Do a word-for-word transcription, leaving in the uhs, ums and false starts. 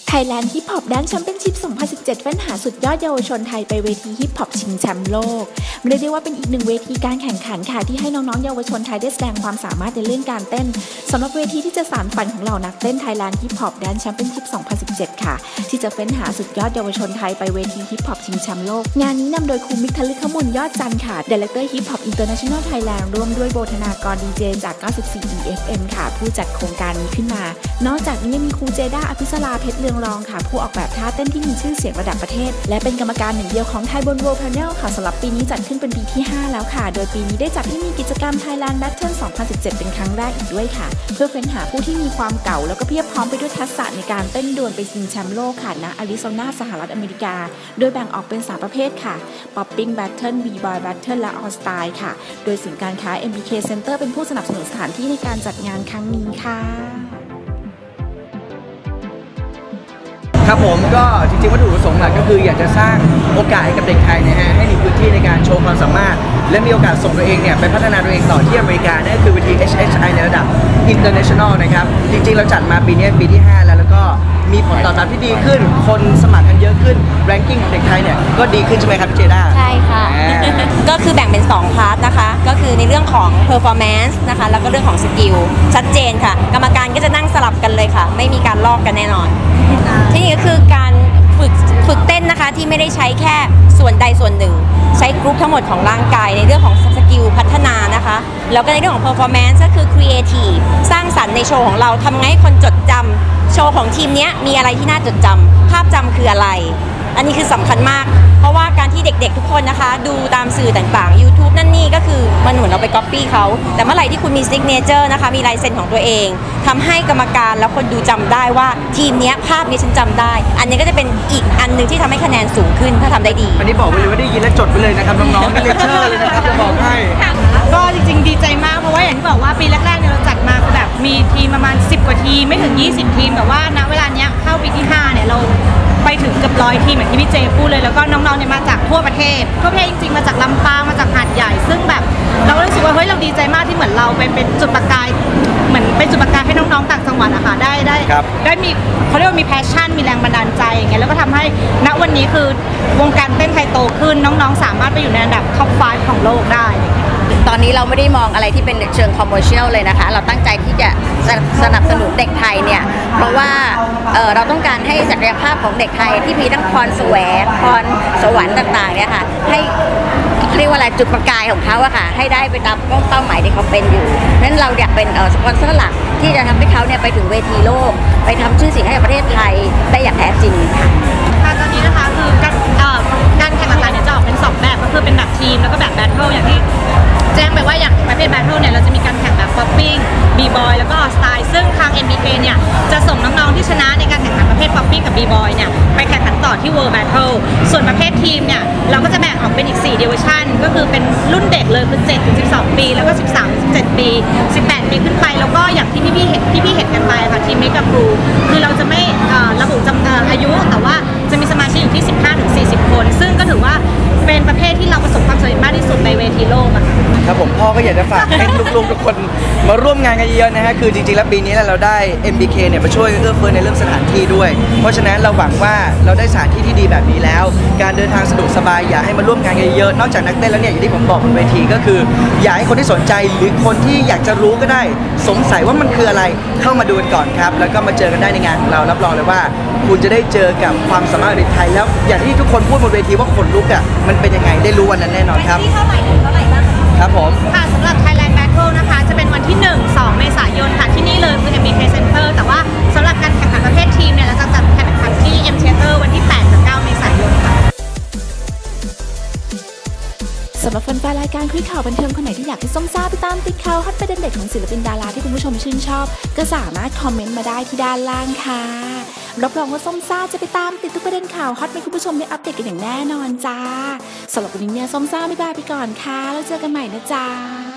Thailand Hip Hop Dance Championship สองพันสิบเจ็ด เฟ้นหาสุดยอดเยาวชนไทยไปเวทีฮิปฮอปชิงแชมป์โลกเรียกได้ว่าเป็นอีกหนึ่งเวทีการแข่งขันค่ะที่ให้น้องๆเยาวชนไทยได้แสดงความสามารถในเรื่องการเต้นสำหรับเวทีที่จะสานฝันของเหล่านักเต้น Thailand Hip Hop Dance Championship สองพันสิบเจ็ด ค่ะที่จะเฟ้นหาสุดยอดเยาวชนไทยไปเวทีฮิปฮอปชิงแชมป์โลกงานนี้นำโดยครูมิก ทฤษฎ์ยอดจันทร์ค่ะ Director Hip Hop International Thailand ร่วมด้วยโบธนากรดีเจจาก เก้าสิบสี่ อี เอฟ เอ็ม ค่ะผู้จัดโครงการนี้ขึ้นมานอกจากนี้ยังมีครูเจด้าอภิสราเพชรเรืองรองค่ะผู้ออกแบบท่าเต้นที่มีชื่อเสียงระดับประเทศและเป็นกรรมการหนึ่งเดียวของไทยบน World Panel ค่ะสำหรับปีนี้จัดขึ้นเป็นปีที่ห้าแล้วค่ะโดยปีนี้ได้จัดให้มีกิจกรรม Thailand Battle สองพันสิบเจ็ด เป็นครั้งแรกอีกด้วยค่ะเพื่อเฟ้นหาผู้ที่มีความเก่าแล้วก็เพียบพร้อมไปด้วยทักษะในการเต้นดวลไปชิงแชมป์โลกค่ะณอาริโซนาสหรัฐอเมริกาโดยแบ่งออกเป็นสามประเภทค่ะ Popping Battle B-Boy Battle และ All Style ค่ะโดยศูนย์การค้า เอ็ม บี เค Center เป็นผู้สนับสนุนสถานที่ในการจัดงานครั้งนี้ค่ะครับผมก็จริงๆวัตถุประสงค์หลักก็คืออยากจะสร้างโอกาสให้กับเด็กไทยนะฮะให้มีพื้นที่ในการโชว์ความสามารถและมีโอกาสส่งตัวเองเนี่ยไปพัฒนาตัวเองต่อที่อเมริกานั่นก็คือเวที เอช เอช ไอ ในระดับ International นะครับจริงๆเราจัดมาปีนี้ปีที่ห้าแล้วแล้วก็มีผลตอบรับที่ดีขึ้นคนสมัครกันเยอะขึ้นแรงกิ้งของเด็กไทยเนี่ยก็ดีขึ้นใช่ไหมครับพี่เจด้าใช่ค่ะ ก็คือแบ่งเป็นสองพาร์ทนะคะก็คือในเรื่องของ performance นะคะแล้วก็เรื่องของสกิลชัดเจนค่ะกรรมการก็จะนั่งสลับกันเลยค่ะไม่มีการลอกกันแน่นอนที่นี่ก็คือการฝึกฝึกเต้นนะคะที่ไม่ได้ใช้แค่ส่วนใดส่วนหนึ่งใช้กรุ๊ปทั้งหมดของร่างกายในเรื่องของสกิลพัฒนานะคะแล้วก็ในเรื่องของ performance ก็คือ creative สร้างสรรค์ในโชว์ของเราทำไงให้คนจดจำโชว์ของทีมนี้มีอะไรที่น่าจดจำภาพจำคืออะไรอันนี้คือสำคัญมากเพราะว่าการที่เด็กๆทุกคนนะคะดูตามสื่อต่างๆ YouTube นั่นนี่ก็คือมันเหมือนเราไปก๊อปปี้เขาแต่เมื่อไหร่ที่คุณมีซิกเนเจอร์นะคะมีลายเซ็นของตัวเองทำให้กรรมการแล้วคนดูจำได้ว่าทีมนี้ภาพนี้ฉันจำได้อันนี้ก็จะเป็นอีกอันหนึ่งที่ทำให้คะแนนสูงขึ้นถ้าทำได้ดีอันนี้บอกไปเลยว่าได้ยินและจดไปเลยนะครับน้องๆนี่เลคเชอร์เลยนะครับจะบอกให้ก็จริงๆดีใจมากเพราะว่าอย่างที่บอกว่าปีแรกๆเนี่ยเราจัดมาคือแบบมีทีมประมาณสิบกว่าทีมไม่ถึงยี่สิบทีมแต่ว่าณเวลาเนี้ยเข้าปีที่ห้าเนี่ยเราไปถึงเกือบร้อยทีมเหมือนที่พี่เจพูดเลยแล้วก็น้องๆเนี่ยมาจากทั่วประเทศทั่วประเทศจริงๆมาจากลำปางมาจากหาดใหญ่ซึ่งแบบเรารู้สึกว่าเฮ้ยเราดีใจมากที่เหมือนเราไปเป็นจุดประกายเหมือนเป็นจุดประกายให้น้องๆต่างจังหวัดอะค่ะได้ได้ได้มีเขาเรียกว่ามีแพชชั่นมีแรงบันดาลใจอย่างเงี้ยแล้วก็ทำให้ณวันนี้คือวงการเต้นไทยโตขึ้นน้องๆสามารถไปอยู่ในอันดับท็อปไฟว์ของโลกได้ตอนนี้เราไม่ได้มองอะไรที่เป็นเชิงคอมเมอร์เชียลเลยนะคะเราตั้งใจที่จะสนับสนุนเด็กไทยเนี่ยเพราะว่าเเราต้องการให้ศักยภาพของเด็กไทยที่มีทั้งพรแสวงพรสวรรค์ต่างๆเนี่ยค่ะให้เรียกว่าอะไรจุดประกายของเขาอะค่ะให้ได้ไปตามเป้าหมายที่เขาเป็นอยู่นั้นเราอยากเป็นสปอนเซอร์หลักที่จะทำให้เขาเนี่ยไปถึงเวทีโลกไปทำชื่อเสียงให้กับประเทศไทยได้อย่างแท้จริงค่ะค่ะตอนนี้นะคะคือการการแข่งขันเนี่ยจะออกเป็นสองแบบก็คือเป็นแบบทีมแล้วก็แบบแบทเทิลอย่างที่แจ้งไปว่าอย่างประเภทแบทเทิลเนี่ยเราจะมีการแข่งแบบ Popping B-Boy แล้วก็ Style ซึ่งทาง เอ็ม บี เค เนี่ยจะส่งน้องๆที่ชนะในการแข่งขันประเภท Popping กับ B-Boy เนี่ยไปแข่งขันต่อที่ World Battle ส่วนประเภททีมเนี่ยเราก็จะแบ่งออกเป็นอีกสี่ Division ก็คือเป็นรุ่นเด็กเลยคือเจ็ดถึงสิบสองปีแล้วก็สิบสามถึงสิบเจ็ดปีสิบแปดปีขึ้นไปแล้วก็อย่างที่พี่ๆเห็นพี่ๆเห็นกันไปค่ะทีมเมกะครูคือเราจะไม่ระบุจำอายุแต่ว่าจะมีสมาชิกอยู่ที่สิบห้าถึงสี่สิบคนซึ่งก็ถือว่าเป็นประเภทที่เราประสบความสำเร็จมากที่สุดในเวทีโลกอะครับผมพ่อก็อยากจะฝากให้ลูกๆทุกคนมาร่วมงานกันเยอะนะฮะคือจริงๆแล้วปีนี้เราได้ เอ็ม บี เค เนี่ยมาช่วยเอื้อเฟื้อในเรื่องสถานที่ด้วยเพราะฉะนั้นเราหวังว่าเราได้สถานที่ที่ดีแบบนี้แล้วการเดินทางสะดวกสบายอยากให้มาร่วมงานกันเยอะนอกจากนักเต้นแล้วเนี่ยอย่างที่ผมบอกบนเวทีก็คืออยากให้คนที่สนใจหรือคนที่อยากจะรู้ก็ได้สงสัยว่ามันคืออะไรเข้ามาดูกันก่อนครับแล้วก็มาเจอกันได้ในงานของเรารับรองเลยว่าคุณจะได้เจอกับความสามารถในไทยแล้วอย่างที่ทุกคนพูดบนเวทีว่าขนลุกอ่ะมันเป็นยังไงได้รู้วันนั้นแน่นอนครับที่เท่าไหร่เท่าไหร่บ้างครับผมค่ะสำหรับ Thailand Battle นะคะจะเป็นวันที่หนึ่ง สองเมษายนค่ะที่นี่เลยคือ เอ็ม บี เค Center แต่ว่าสำหรับการแข่งขันประเภททีมเนี่ยเราจะจัดแข่งขันที่ M Theater วันที่แปดถึงเก้าเมษายนค่ะสำหรับแฟนๆรายการคุยข่าวบันเทิงคนไหนที่อยากให้ส้มซ่าไปตามติดข่าวฮอตประเด็นเด็ดของศิลปินดาราที่คุณผู้ชมชื่นชอบก็สามารถคอมเมนต์มาได้ที่ด้านล่างค่ะรับรองว่าส้มซ่าจะไปตามติดทุกประเด็นข่าวฮอตให้คุณผู้ชมได้อัปเดตกันอย่างแน่นอนจ้าสำหรับวันนี้เนี่ยส้มซ่าไม่บายไปก่อนค่ะแล้วเจอกันใหม่นะจ้า